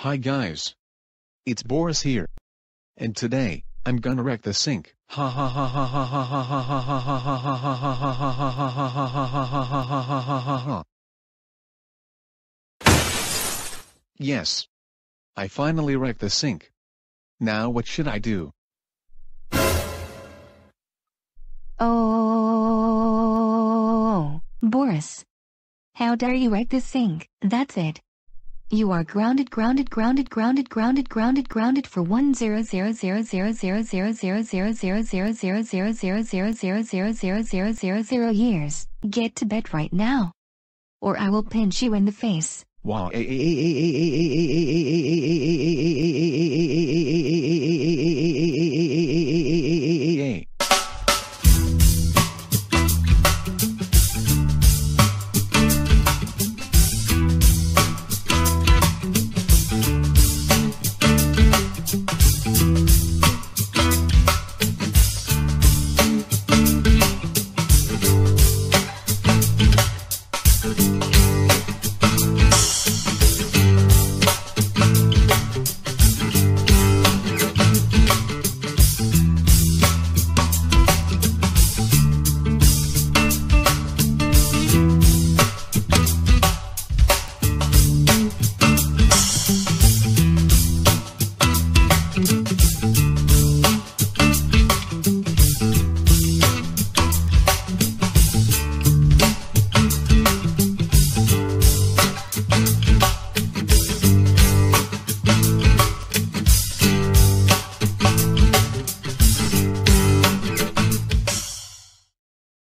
Hi guys. It's Boris here. And today, I'm gonna wreck the sink. Ha ha ha ha ha ha ha ha ha ha ha ha ha ha ha ha ha ha ha ha. Yes. I finally wrecked the sink. Now what should I do? Oh, Boris. How dare you wreck the sink? That's it. You are grounded for 100,000,000,000,000,000,000,000,000,000,000,000,000,000,000 years. Get to bed right now, or I will pinch you in the face. Wow.